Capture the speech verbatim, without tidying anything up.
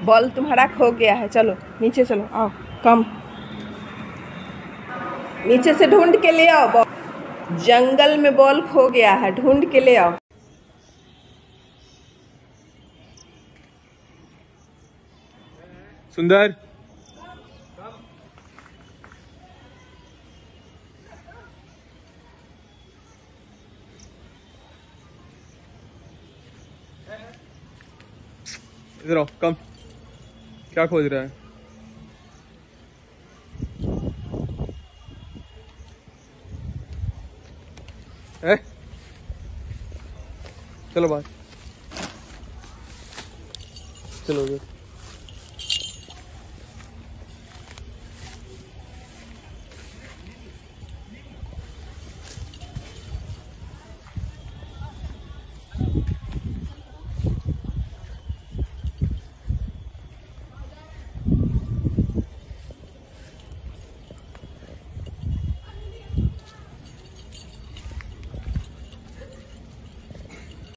Ball तुम्हारा खो गया है। चलो नीचे चलो, आओ कम, नीचे से ढूंढ के ले आओ बॉल। जंगल में बॉल खो गया है, ढूंढ के ले आओ। सुंदर, इधर आओ, कम। क्या खोज रहा है? ए? चलो बाहर, चलो उधर।